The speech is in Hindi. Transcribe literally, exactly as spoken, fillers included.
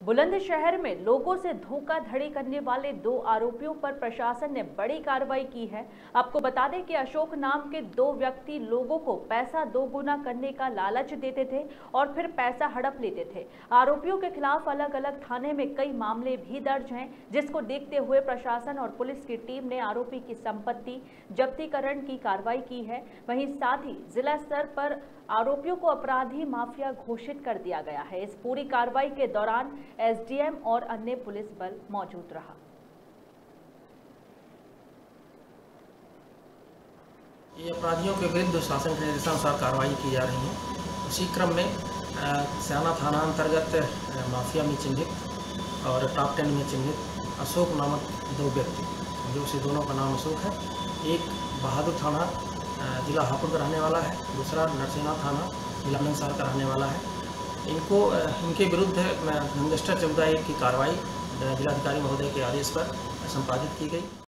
बुलंदशहर में लोगों से धोखाधड़ी करने वाले दो आरोपियों पर प्रशासन ने बड़ी कार्रवाई की है। आपको बता दें कि अशोक नाम के दो व्यक्ति लोगों को पैसा दोगुना करने का लालच देते थे और फिर पैसा हड़प लेते थे। आरोपियों के खिलाफ अलग अलग थाने में कई मामले भी दर्ज हैं, जिसको देखते हुए प्रशासन और पुलिस की टीम ने आरोपी की संपत्ति जब्तीकरण की कार्रवाई की है। वहीं साथ ही जिला स्तर पर आरोपियों को अपराधी माफिया घोषित कर दिया गया है। इस पूरी कार्रवाई के दौरान एसडीएम और अन्य पुलिस बल मौजूद रहा। ये अपराधियों के विरुद्ध शासन के निर्देशानुसार कार्रवाई की जा रही है। उसी क्रम में स्याना थाना अंतर्गत माफिया में चिन्हित और टॉप टेन में चिन्हित अशोक नामक दो व्यक्ति, जो से दोनों का नाम अशोक है, एक बहादुर थाना जिला हापुड़ का रहने वाला है, दूसरा नरसिंहा थाना जिला नंदसार का रहने वाला है। इनको इनके विरुद्ध गैंगस्टर चौदह की कार्रवाई जिलाधिकारी महोदय के आदेश पर संपादित की गई।